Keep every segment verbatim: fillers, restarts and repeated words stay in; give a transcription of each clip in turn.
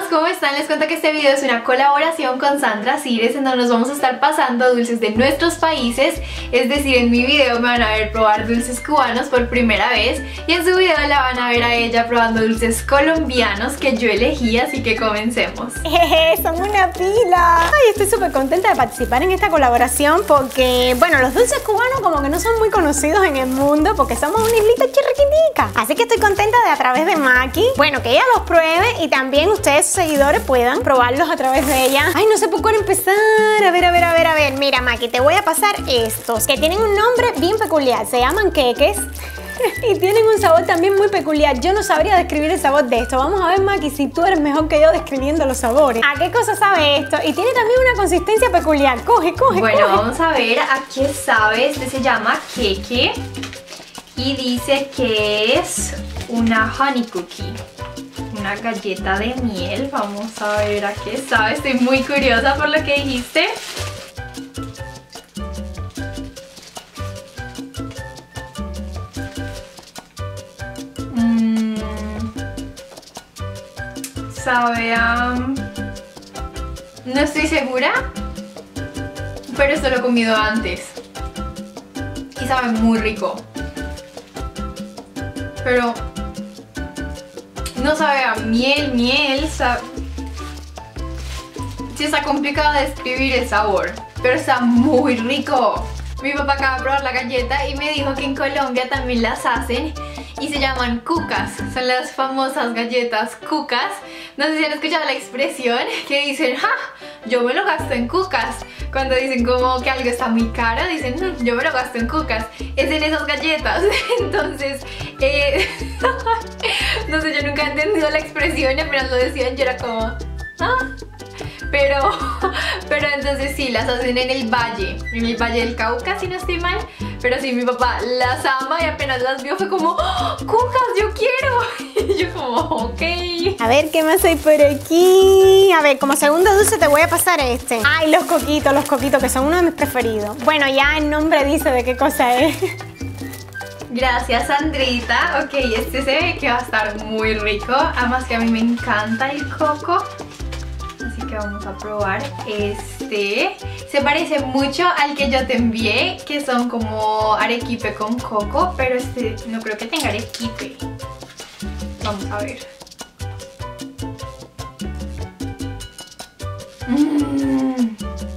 ¿cómo están? Les cuento que este video es una colaboración con Sandra Cires, en donde nos vamos a estar pasando dulces de nuestros países. Es decir, en mi video me van a ver probar dulces cubanos por primera vez, y en su video la van a ver a ella probando dulces colombianos que yo elegí, así que comencemos. Jeje, son una pila. Ay, estoy súper contenta de participar en esta colaboración porque, bueno, los dulces cubanos como que no son muy conocidos en el mundo porque somos una islita chirriquitica. Así que estoy contenta de a través de Maki, bueno, que ella los pruebe y también ustedes, sus seguidores, puedan probarlos a través de ella. Ay, no sé por cuál empezar. A ver, a ver, a ver, a ver. Mira, Maki, te voy a pasar estos que tienen un nombre bien peculiar. Se llaman queques. Y tienen un sabor también muy peculiar. Yo no sabría describir el sabor de esto. Vamos a ver, Maki, si tú eres mejor que yo describiendo los sabores. ¿A qué cosa sabe esto? Y tiene también una consistencia peculiar. Coge, coge, Bueno, coge. vamos a ver a qué sabe. Este se llama queque y dice que es una honey cookie, una galleta de miel. Vamos a ver a qué sabe. Estoy muy curiosa por lo que dijiste. Mm, sabe a... no estoy segura, pero esto lo he comido antes y sabe muy rico. Pero no sabe a miel, miel, sabe... sí, está complicado de describir el sabor, pero está muy rico. Mi papá acaba de probar la galleta y me dijo que en Colombia también las hacen y se llaman cucas. Son las famosas galletas cucas. No sé si han escuchado la expresión que dicen, ¡ja! Yo me lo gasto en cucas. Cuando dicen como que algo está muy caro, dicen, hm, yo me lo gasto en cucas. Es en esas galletas. Entonces, eh, no sé, yo nunca he entendido la expresión y apenas lo decían yo era como, ¿ah? Pero, pero entonces sí, las hacen en el valle, en el Valle del Cauca, si no estoy mal. Pero sí, mi papá las ama y apenas las vio fue como, ¡oh, cucas, yo quiero! Y yo como, ok. A ver, ¿qué más hay por aquí? A ver, como segundo dulce te voy a pasar este. Ay, los coquitos, los coquitos, que son uno de mis preferidos. Bueno, ya el nombre dice de qué cosa es. Gracias, Sandrita. Ok, este se ve que va a estar muy rico. Además que a mí me encanta el coco. Así que vamos a probar este. Se parece mucho al que yo te envié, que son como arequipe con coco, pero este no creo que tenga arequipe. Vamos a ver. Mm.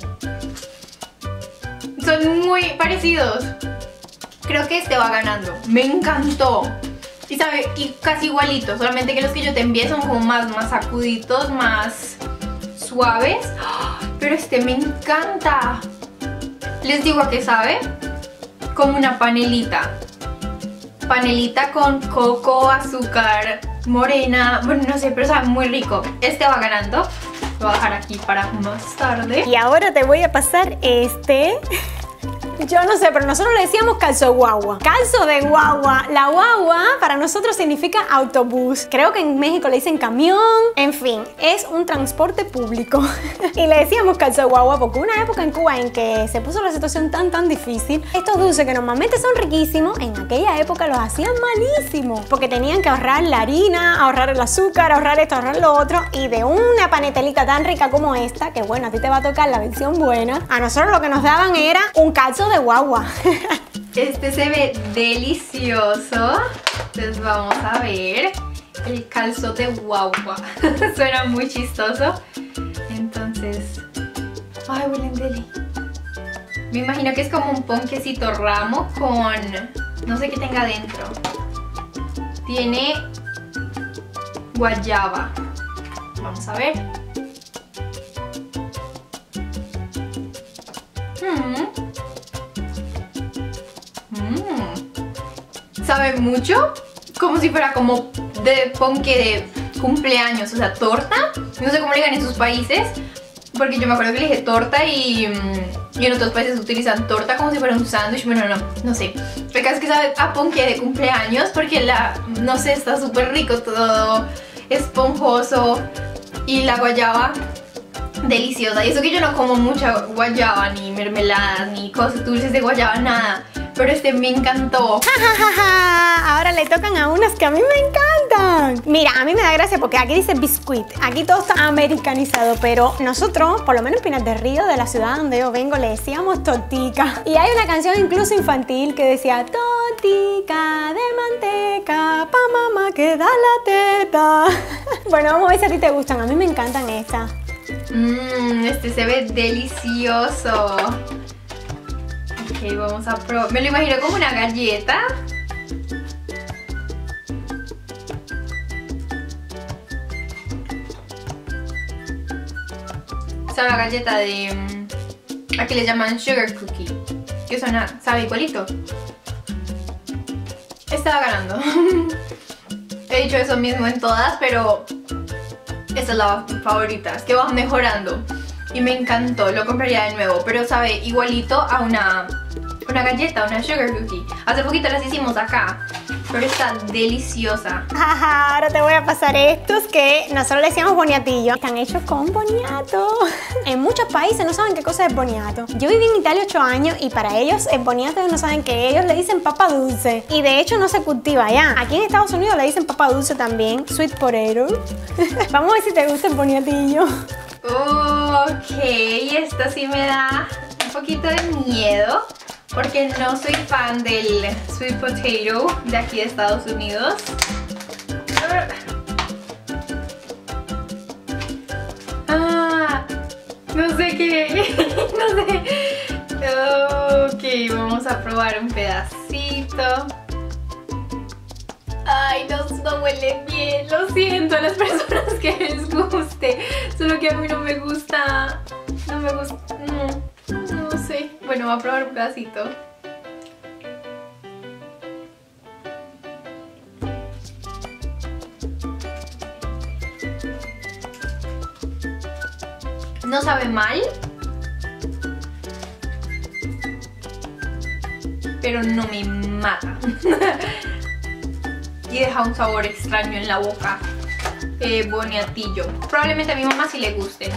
Son muy parecidos. Creo que este va ganando. Me encantó. Y sabe, y casi igualito, solamente que los que yo te envié son como más, más sacuditos, más suaves. Pero este me encanta. Les digo a qué sabe. Como una panelita. Panelita con coco, azúcar morena. Bueno, no sé, pero sabe muy rico. Este va ganando. Lo voy a dejar aquí para más tarde. Y ahora te voy a pasar este. Yo no sé, pero nosotros le decíamos calzo de guagua. Calzo de guagua. La guagua para nosotros significa autobús. Creo que en México le dicen camión. En fin, es un transporte público. Y le decíamos calzo de guagua porque una época en Cuba en que se puso la situación tan tan difícil, estos dulces que normalmente son riquísimos, en aquella época los hacían malísimos. Porque tenían que ahorrar la harina, ahorrar el azúcar, ahorrar esto, ahorrar lo otro. Y de una panetelita tan rica como esta, que bueno, a ti te va a tocar la versión buena, a nosotros lo que nos daban era un calzo de guagua. Este se ve delicioso. Entonces vamos a ver el calzo de guagua. Suena muy chistoso. Entonces, ay, huelen deli. Me imagino que es como un ponquecito ramo con no sé qué tenga dentro. Tiene guayaba. Vamos a ver. Hmm. Mm. Sabe mucho como si fuera como de ponque de cumpleaños, o sea, torta. No sé cómo le digan en sus países, porque yo me acuerdo que le dije torta y, y en otros países utilizan torta como si fuera un sándwich. Bueno, no, no sé. El caso es que sabe a ponque de cumpleaños porque la, no sé, está súper rico, todo esponjoso y la guayaba deliciosa. Y eso que yo no como mucha guayaba, ni mermeladas, ni cosas dulces de guayaba, nada. pero este me encantó. Ja, ja, ja, ja. Ahora le tocan a unas que a mí me encantan. Mira, a mí me da gracia porque aquí dice biscuit. Aquí todo está americanizado, pero nosotros, por lo menos en Pinar del Río, de la ciudad donde yo vengo, le decíamos tortica. Y hay una canción incluso infantil que decía tortica de manteca, pa mamá que da la teta. Bueno, vamos a ver si a ti te gustan. A mí me encantan estas. Mmm, este se ve delicioso. Ok, vamos a probar. Me lo imagino como una galleta. Es una galleta de... Aquí le llaman sugar cookie. Que suena, sabe igualito. Estaba ganando. He dicho eso mismo en todas, pero esa es la favorita. Es que va mejorando. Y me encantó, lo compraría de nuevo. Pero sabe igualito a una, una galleta, una sugar cookie. Hace poquito las hicimos acá, pero está deliciosa. Ajá, ahora te voy a pasar estos que nosotros le decíamos boniatillo. Están hechos con boniato. En muchos países no saben qué cosa es boniato. Yo viví en Italia ocho años y para ellos el boniato no saben qué. Ellos le dicen papa dulce. Y de hecho no se cultiva allá. Aquí en Estados Unidos le dicen papa dulce también. Sweet potato. Vamos a ver si te gusta el boniatillo. Ok, esto sí me da un poquito de miedo porque no soy fan del sweet potato de aquí de Estados Unidos. Ah, no sé qué, no sé. Ok, vamos a probar un pedacito. Ay, no, no huele bien, lo siento a las personas que les guste, solo que a mí no me gusta, no me gusta, no, no sé. Bueno, voy a probar un pedacito. No sabe mal, pero no me mata. Y deja un sabor extraño en la boca. eh, Boniatillo. Probablemente a mi mamá sí le guste,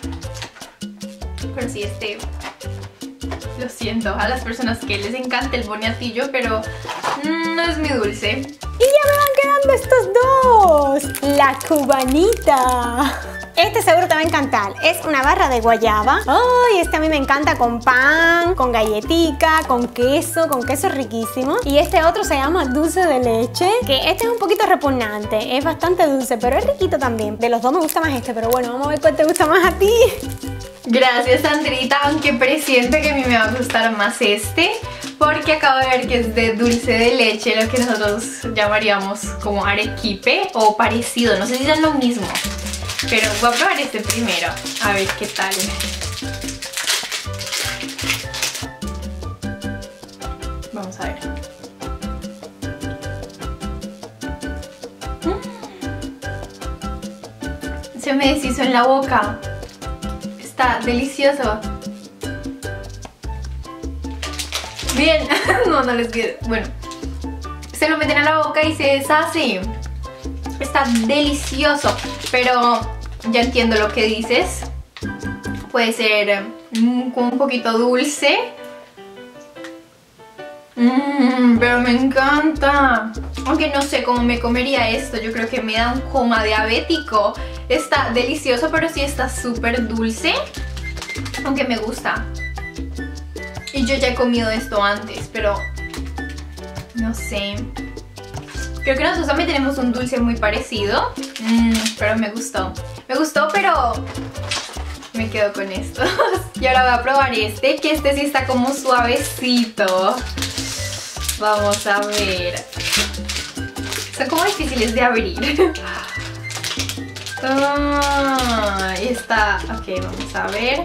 pero sí, este, lo siento a las personas que les encanta el boniatillo, pero mm, no es mi dulce. Y ya me van quedando estos dos. La cubanita. Este seguro te va a encantar. Es una barra de guayaba. ¡Ay! Este a mí me encanta con pan, con galletica, con queso, con queso riquísimo. Y este otro se llama dulce de leche, que este es un poquito repugnante. Es bastante dulce, pero es riquito también. De los dos me gusta más este, pero bueno, vamos a ver cuál te gusta más a ti. Gracias, Sandrita, aunque presiento que a mí me va a gustar más este, porque acabo de ver que es de dulce de leche, lo que nosotros llamaríamos como arequipe o parecido. No sé si es lo mismo. Pero voy a probar este primero, a ver qué tal. Vamos a ver. Mm. Se me deshizo en la boca. Está delicioso. Bien. No, no les queda. Bueno. Se lo meten a la boca y se deshace. Está delicioso, pero ya entiendo lo que dices. Puede ser mm, como un poquito dulce. Mm, pero me encanta. Aunque no sé cómo me comería esto. Yo creo que me da un coma diabético. Está delicioso, pero sí está súper dulce. Aunque me gusta. Y yo ya he comido esto antes, pero no sé. Creo que nosotros también tenemos un dulce muy parecido, mm, pero me gustó. Me gustó, pero me quedo con estos. Y ahora voy a probar este, que este sí está como suavecito. Vamos a ver. Son como difíciles de abrir. Ah, y está... Ok, vamos a ver.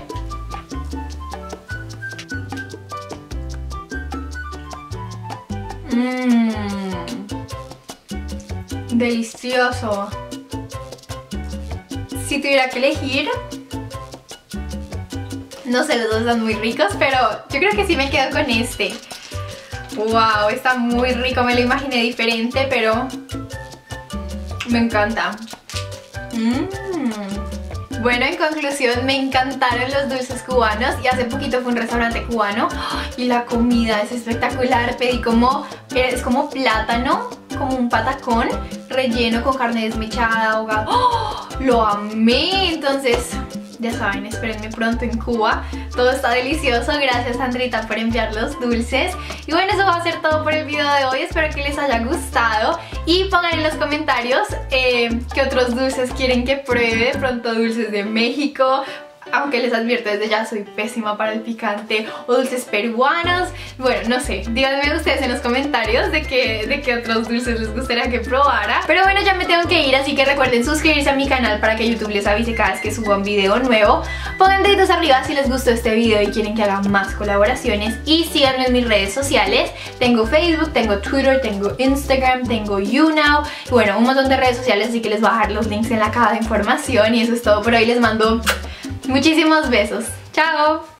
Mmm. Delicioso. Si tuviera que elegir, no sé, los dos están muy ricos, pero yo creo que sí me quedo con este. Wow, está muy rico, me lo imaginé diferente, pero me encanta. Mmm, Bueno, en conclusión, me encantaron los dulces cubanos y hace poquito fue a un restaurante cubano y la comida es espectacular. Pedí como, es como plátano, como un patacón relleno con carne desmechada, ahogado. ¡Oh! Lo amé, entonces ya saben, espérenme pronto en Cuba. Todo está delicioso, gracias Sandrita por enviar los dulces. Y bueno, eso va a ser todo por el video de hoy, espero que les haya gustado. Y pongan en los comentarios eh, qué otros dulces quieren que pruebe, pronto dulces de México. Aunque les advierto desde ya, soy pésima para el picante, o dulces peruanos. Bueno, no sé, díganme ustedes en los comentarios de qué, de qué otros dulces les gustaría que probara. Pero bueno, ya me tengo que ir, así que recuerden suscribirse a mi canal para que YouTube les avise cada vez que suba un video nuevo. Pongan deditos arriba si les gustó este video y quieren que haga más colaboraciones. Y síganme en mis redes sociales. Tengo Facebook, tengo Twitter, tengo Instagram, tengo YouNow. Y bueno, un montón de redes sociales, así que les voy a dejar los links en la caja de información. Y eso es todo por hoy, les mando muchísimos besos. ¡Chao!